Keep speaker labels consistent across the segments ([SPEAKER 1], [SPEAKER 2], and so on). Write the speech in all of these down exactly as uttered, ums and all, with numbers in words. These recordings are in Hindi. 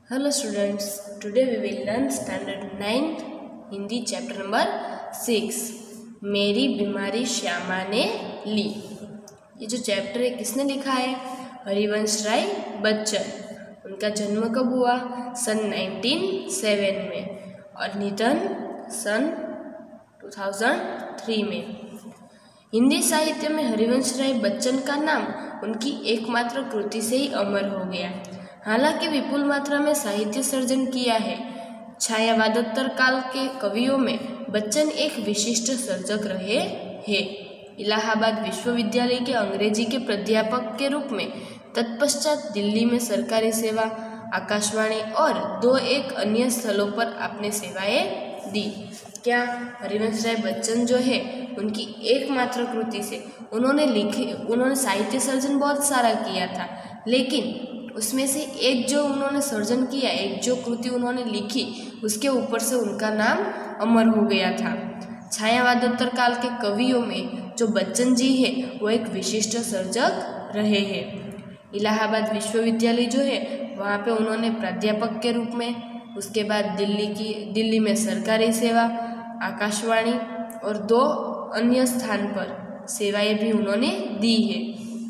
[SPEAKER 1] Hello students, today we will learn standard ninth Hindi chapter number six मेरी बीमारी श्यामा ने ली। ये जो चैप्टर है किसने लिखा है? हरिवंश राय बच्चन। उनका जन्म कब हुआ? सन नाइनटीन ओ सेवन में और निधन सन टू थाउजेंड थ्री में। हिंदी साहित्य में हरिवंश राय बच्चन का नाम उनकी एकमात्र कृति से ही अमर हो गया। हालांकि विपुल मात्रा में साहित्य सर्जन किया है। छायावादोत्तर काल के कवियों में बच्चन एक विशिष्ट सर्जक रहे हैं। इलाहाबाद विश्वविद्यालय के अंग्रेजी के प्राध्यापक के रूप में, तत्पश्चात दिल्ली में सरकारी सेवा, आकाशवाणी और दो एक अन्य स्थलों पर आपने सेवाएं दी। क्या हरिवंश राय बच्चन जो है उनकी एकमात्र कृति से उन्होंने लिखे उन्होंने साहित्य सर्जन बहुत सारा किया था, लेकिन उसमें से एक जो उन्होंने सर्जन किया, एक जो कृति उन्होंने लिखी, उसके ऊपर से उनका नाम अमर हो गया था। छायावादोत्तर काल के कवियों में जो बच्चन जी है वो एक विशिष्ट सर्जक रहे हैं। इलाहाबाद विश्वविद्यालय जो है वहाँ पे उन्होंने प्राध्यापक के रूप में, उसके बाद दिल्ली की दिल्ली में सरकारी सेवा, आकाशवाणी और दो अन्य स्थान पर सेवाएं भी उन्होंने दी है।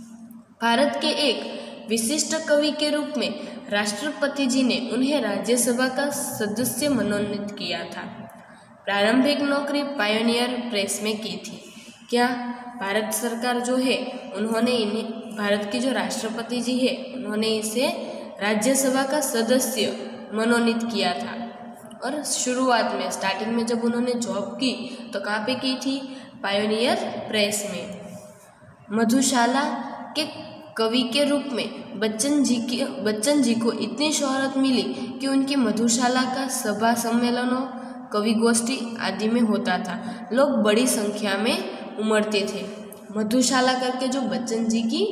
[SPEAKER 1] भारत के एक विशिष्ट कवि के रूप में राष्ट्रपति जी ने उन्हें राज्यसभा का सदस्य मनोनीत किया था। प्रारंभिक नौकरी पायोनियर प्रेस में की थी। क्या भारत सरकार जो है उन्होंने इन्हें, भारत के जो राष्ट्रपति जी है उन्होंने इसे राज्यसभा का सदस्य मनोनीत किया था। और शुरुआत में स्टार्टिंग में जब उन्होंने जॉब की तो कहाँ पे की थी? पायोनियर प्रेस में। मधुशाला के कवि के रूप में बच्चन जी की बच्चन जी को इतनी शोहरत मिली कि उनकी मधुशाला का सभा सम्मेलनों, कवि गोष्ठी आदि में होता था। लोग बड़ी संख्या में उमड़ते थे। मधुशाला करके जो बच्चन जी की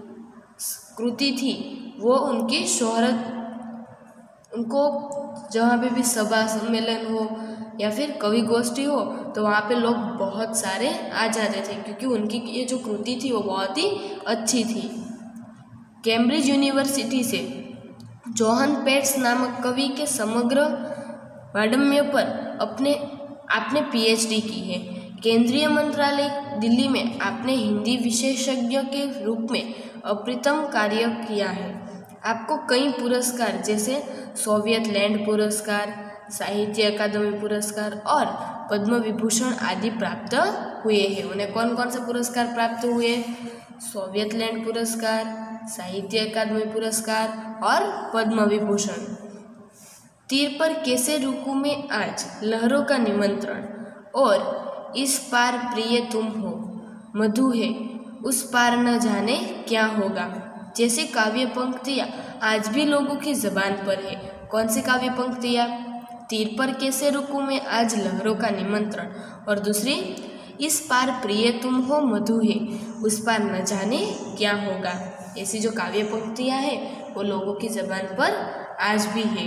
[SPEAKER 1] कृति थी वो उनकी शोहरत, उनको जहाँ पे भी सभा सम्मेलन हो या फिर कवि गोष्ठी हो तो वहाँ पे लोग बहुत सारे आ जाते थे, क्योंकि उनकी ये जो कृति थी वो बहुत ही अच्छी थी। कैम्ब्रिज यूनिवर्सिटी से जोहन पेट्स नामक कवि के समग्र वाङ्मय पर अपने आपने पीएचडी की है। केंद्रीय मंत्रालय दिल्ली में आपने हिंदी विशेषज्ञ के रूप में अप्रतिम कार्य किया है। आपको कई पुरस्कार जैसे सोवियत लैंड पुरस्कार, साहित्य अकादमी पुरस्कार और पद्म विभूषण आदि प्राप्त हुए हैं। उन्हें कौन कौन से पुरस्कार प्राप्त हुए? सोवियत लैंड पुरस्कार, साहित्य अकादमी पुरस्कार और पद्म विभूषण। तीर पर कैसे रुकूं में आज, लहरों का निमंत्रण और इस पार प्रिय तुम हो, मधु है उस पार न जाने क्या होगा, जैसे काव्य पंक्तियाँ आज भी लोगों की जबान पर है। कौन सी काव्य पंक्तियाँ? तीर पर कैसे रुकूं में आज, लहरों का निमंत्रण, और दूसरी इस पार प्रिय तुम हो, मधु है उस पार न जाने क्या होगा। ऐसी जो काव्य पंक्तियाँ हैं वो लोगों की जबान पर आज भी है।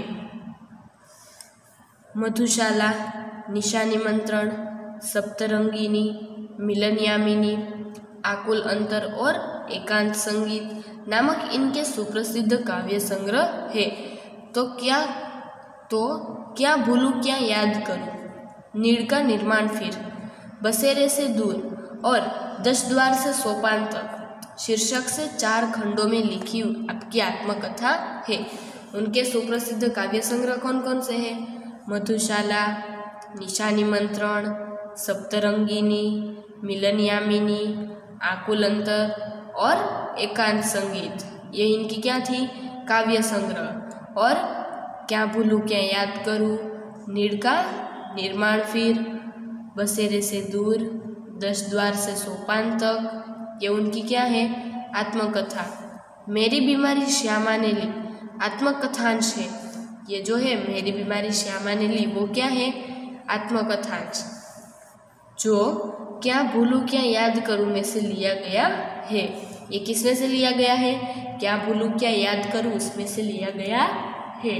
[SPEAKER 1] मधुशाला, निशा निमंत्रण, सप्तरंगिनी, मिलन यामिनी, आकुल अंतर और एकांत संगीत नामक इनके सुप्रसिद्ध काव्य संग्रह है। तो क्या तो क्या भूलूं क्या याद करूं, नीड़ का निर्माण फिर, बसेरे से दूर और दस द्वार से सोपान तक शीर्षक से चार खंडों में लिखी आपकी आत्मकथा है। उनके सुप्रसिद्ध काव्य संग्रह कौन कौन से हैं? मधुशाला, निशा निमंत्रण, सप्तरंगिनी, मिलन यामिनी, आकुल अंतर और एकांत संगीत। ये इनकी क्या थी? काव्य संग्रह। और क्या भूलूं क्या याद करूं, नीड़ का निर्माण फिर, बसेरे से दूर, दस द्वार से सोपान तक, ये उनकी क्या है? आत्मकथा। मेरी बीमारी श्यामा ने ली आत्मकथांश है। ये जो है मेरी बीमारी श्यामा ने ली वो क्या है? आत्मकथांश, जो क्या भूलूं क्या याद करूं में से लिया गया है। ये किसमें से लिया गया है? क्या भूलूं क्या याद करूं उसमें से लिया गया है।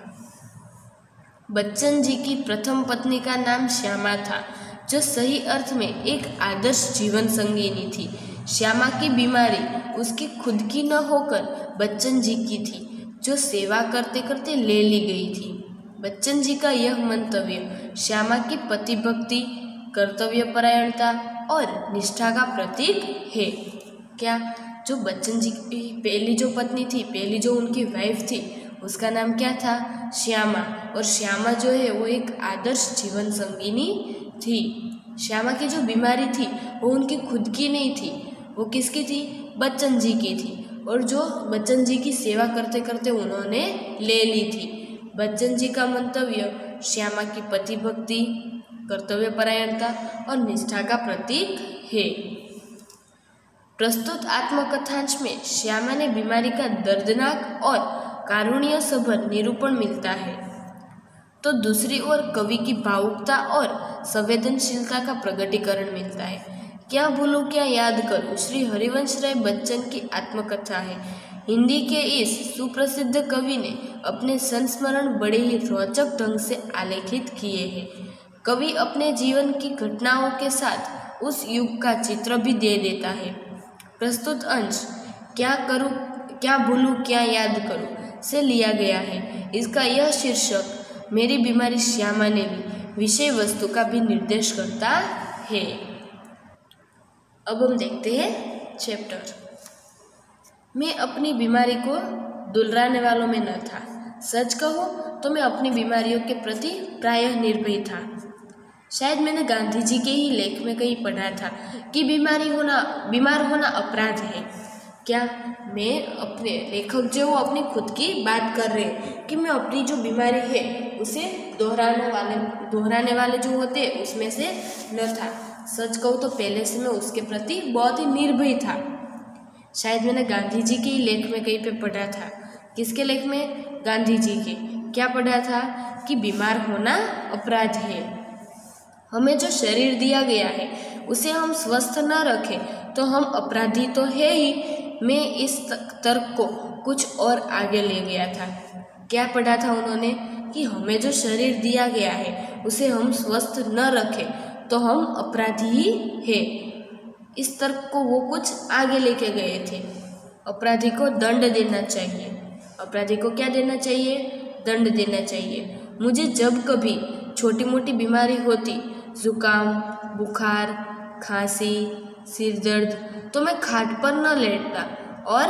[SPEAKER 1] बच्चन जी की प्रथम पत्नी का नाम श्यामा था, जो सही अर्थ में एक आदर्श जीवन संगिनी थी। श्यामा की बीमारी उसकी खुद की न होकर बच्चन जी की थी। जो सेवा करते करते ले ली गई थी। बच्चन जी का यह मंतव्य श्यामा की पतिभक्ति, कर्तव्यपरायणता और निष्ठा का प्रतीक है। क्या? जो बच्चन जी की पहली जो पत्नी थी, पहली जो उनकी वाइफ थी, उसका नाम क्या था? श्यामा। और श्यामा जो है वो एक आदर्श जीवन संगिनी थी। श्यामा की जो बीमारी थी वो उनकी खुद की नहीं थी, वो किसकी थी? बच्चन जी की थी। और जो बच्चन जी की सेवा करते करते उन्होंने ले ली थी। बच्चन जी का मंतव्य श्यामा की पतिभक्ति, कर्तव्यपरायणता और निष्ठा का प्रतीक है। प्रस्तुत आत्मकथांश में श्यामा ने बीमारी का दर्दनाक और कारुण्य सभर निरूपण मिलता है, तो दूसरी ओर कवि की भावुकता और संवेदनशीलता का प्रकटीकरण मिलता है। क्या भूलूं क्या याद करूं श्री हरिवंश राय बच्चन की आत्मकथा है। हिंदी के इस सुप्रसिद्ध कवि ने अपने संस्मरण बड़े ही रोचक ढंग से आलेखित किए हैं। कवि अपने जीवन की घटनाओं के साथ उस युग का चित्र भी दे देता है। प्रस्तुत अंश क्या करूं क्या भूलूं क्या याद करूं से लिया गया है। इसका यह शीर्षक मेरी बीमारी श्यामा ने ली विषय वस्तु का भी निर्देश करता है। अब हम देखते हैं चैप्टर। मैं अपनी बीमारी को दुलराने वालों में न था। सच कहूँ तो मैं अपनी बीमारियों के प्रति प्रायः निर्भय था। शायद मैंने गांधी जी के ही लेख में कहीं पढ़ा था कि बीमारी होना बीमार होना अपराध है। क्या? मैं अपने लेखक जो वो अपनी खुद की बात कर रहे हैं कि मैं अपनी जो बीमारी है उसे दोहराने वाले दोहराने वाले जो होते हैं उसमें से न था। सच कहूँ तो पहले से मैं उसके प्रति बहुत ही निर्भय था। शायद मैंने गांधी जी के ही लेख में कहीं पे पढ़ा था। किसके लेख में? गांधी जी के। क्या पढ़ा था? कि बीमार होना अपराध है। हमें जो शरीर दिया गया है उसे हम स्वस्थ न रखें तो हम अपराधी तो है ही। मैं इस तर्क को कुछ और आगे ले गया था। क्या पढ़ा था उन्होंने? कि हमें जो शरीर दिया गया है उसे हम स्वस्थ न रखें तो हम अपराधी ही है। इस तर्क को वो कुछ आगे लेके गए थे। अपराधी को दंड देना चाहिए। अपराधी को क्या देना चाहिए? दंड देना चाहिए। मुझे जब कभी छोटी मोटी बीमारी होती, जुकाम, बुखार, खांसी, सिर दर्द, तो मैं खाट पर न लेटता और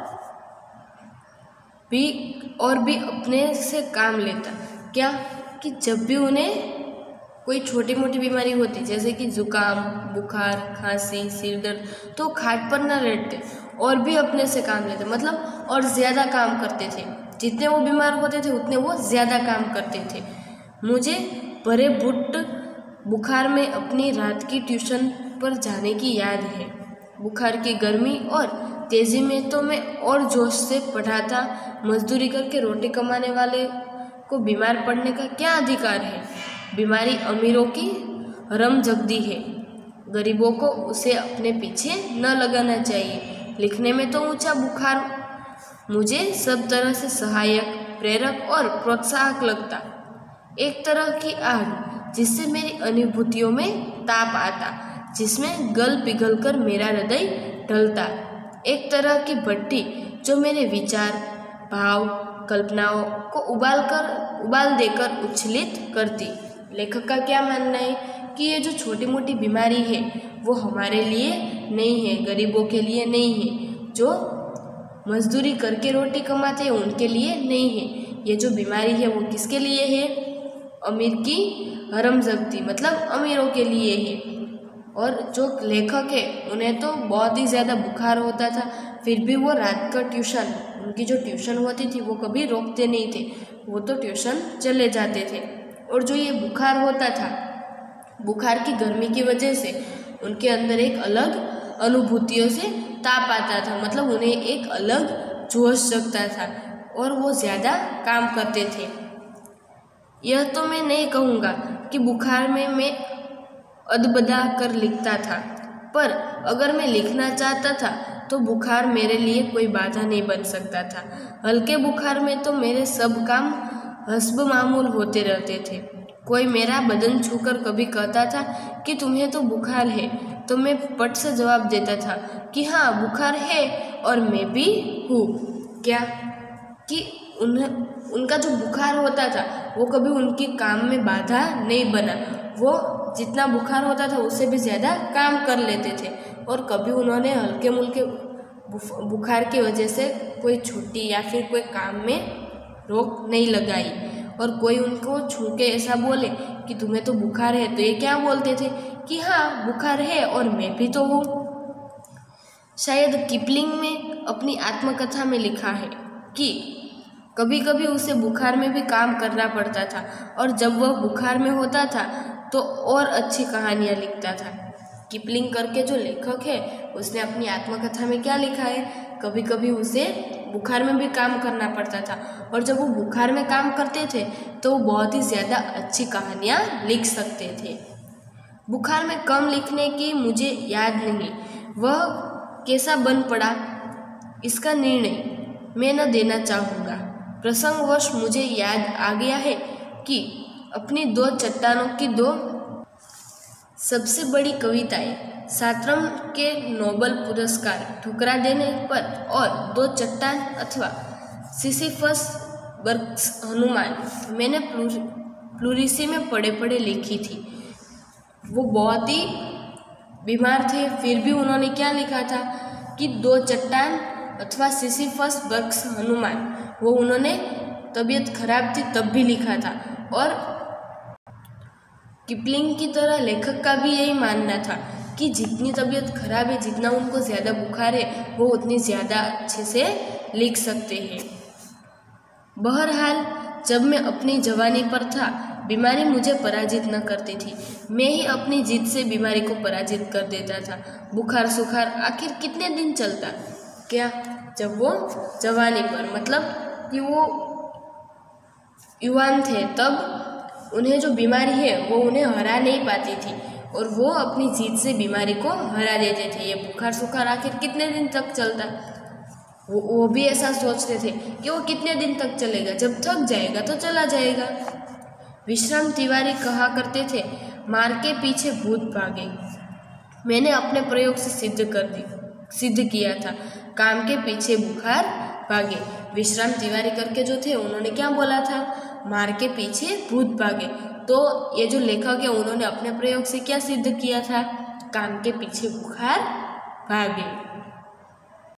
[SPEAKER 1] भी और भी अपने से काम लेता। क्या? कि जब भी उन्हें कोई छोटी मोटी बीमारी होती जैसे कि जुकाम, बुखार, खांसी, सिर दर्द, तो खाट पर न लेटते और भी अपने से काम लेते, मतलब और ज़्यादा काम करते थे। जितने वो बीमार होते थे उतने वो ज़्यादा काम करते थे। मुझे भरे बुट बुखार में अपनी रात की ट्यूशन पर जाने की याद है। बुखार की गर्मी और तेज़ी में तो मैं और जोश से पढ़ाता। मजदूरी करके रोटी कमाने वाले को बीमार पड़ने का क्या अधिकार है? बीमारी अमीरों की हरमजगदी है, गरीबों को उसे अपने पीछे न लगाना चाहिए। लिखने में तो ऊंचा बुखार मुझे सब तरह से सहायक, प्रेरक और प्रोत्साहक लगता। एक तरह की आग जिससे मेरी अनुभूतियों में ताप आता, जिसमें गल पिघल कर मेरा हृदय ढलता। एक तरह की भट्टी जो मेरे विचार, भाव, कल्पनाओं को उबाल कर उबाल देकर उच्छलित करती। लेखक का क्या मानना है कि ये जो छोटी मोटी बीमारी है वो हमारे लिए नहीं है, गरीबों के लिए नहीं है, जो मजदूरी करके रोटी कमाते हैं उनके लिए नहीं है। ये जो बीमारी है वो किसके लिए है? अमीर की हरमजगदी, मतलब अमीरों के लिए है। और जो लेखक है उन्हें तो बहुत ही ज़्यादा बुखार होता था, फिर भी वो रात का ट्यूशन, उनकी जो ट्यूशन होती थी वो कभी रोकते नहीं थे, वो तो ट्यूशन चले जाते थे। और जो ये बुखार होता था, बुखार की गर्मी की वजह से उनके अंदर एक अलग अनुभूतियों से ताप आता था, मतलब उन्हें एक अलग जोश जगता था और वो ज़्यादा काम करते थे। यह तो मैं नहीं कहूँगा कि बुखार में मैं अदबदा कर लिखता था, पर अगर मैं लिखना चाहता था तो बुखार मेरे लिए कोई बाधा नहीं बन सकता था। हल्के बुखार में तो मेरे सब काम हस्ब मामूल होते रहते थे। कोई मेरा बदन छूकर कभी कहता था कि तुम्हें तो बुखार है, तो मैं पट से जवाब देता था कि हाँ बुखार है और मैं भी हूँ। क्या? कि उन्हें उनका जो बुखार होता था वो कभी उनके काम में बाधा नहीं बना। वो जितना बुखार होता था उससे भी ज़्यादा काम कर लेते थे और कभी उन्होंने हल्के मुल्के बुखार की वजह से कोई छुट्टी या फिर कोई काम में रोक नहीं लगाई। और कोई उनको छू के ऐसा बोले कि तुम्हें तो बुखार है, तो ये क्या बोलते थे कि हाँ बुखार है और मैं भी तो हूँ। शायद किपलिंग में अपनी आत्मकथा में लिखा है कि कभी कभी उसे बुखार में भी काम करना पड़ता था और जब वह बुखार में होता था तो और अच्छी कहानियाँ लिखता था। किपलिंग करके जो लेखक है उसने अपनी आत्मकथा में क्या लिखा है, कभी कभी उसे बुखार में भी काम करना पड़ता था और जब वो बुखार में काम करते थे तो वो बहुत ही ज़्यादा अच्छी कहानियाँ लिख सकते थे। बुखार में कम लिखने की मुझे याद नहीं, वह कैसा बन पड़ा इसका निर्णय मैं न देना चाहूँगा। प्रसंगवश मुझे याद आ गया है कि अपनी दो चट्टानों की दो सबसे बड़ी कविताएं सातरम के नोबेल पुरस्कार ठुकरा देने पर और दो चट्टान अथवा सिसिफस बर्क्स हनुमान मैंने प्लूरिसी में पढ़े पढ़े लिखी थी। वो बहुत ही बीमार थे फिर भी उन्होंने क्या लिखा था कि दो चट्टान अथवा सिसिफस बर्क्स हनुमान, वो उन्होंने तबीयत खराब थी तब भी लिखा था। और किपलिंग की तरह लेखक का भी यही मानना था कि जितनी तबीयत खराब है, जितना उनको ज़्यादा बुखार है, वो उतनी ज़्यादा अच्छे से लिख सकते हैं। बहरहाल जब मैं अपनी जवानी पर था बीमारी मुझे पराजित न करती थी, मैं ही अपनी जिद से बीमारी को पराजित कर देता था। बुखार सुखार आखिर कितने दिन चलता क्या, जब वो जवानी पर मतलब कि वो युवान थे तब उन्हें जो बीमारी है वो उन्हें हरा नहीं पाती थी और वो अपनी जिद से बीमारी को हरा देते थे। ये बुखार सुखार आखिर कितने दिन तक चलता, वो वो भी ऐसा सोचते थे कि वो कितने दिन तक चलेगा, जब थक जाएगा तो चला जाएगा। विश्राम तिवारी कहा करते थे, मार के पीछे भूत भागे। मैंने अपने प्रयोग से सिद्ध कर दी सिद्ध किया था, काम के पीछे बुखार भागे। विश्राम तिवारी करके जो थे उन्होंने क्या बोला था, मार के पीछे भूत भागे। तो ये जो लेखक है उन्होंने अपने प्रयोग से क्या सिद्ध किया था, काम के पीछे बुखार भागे।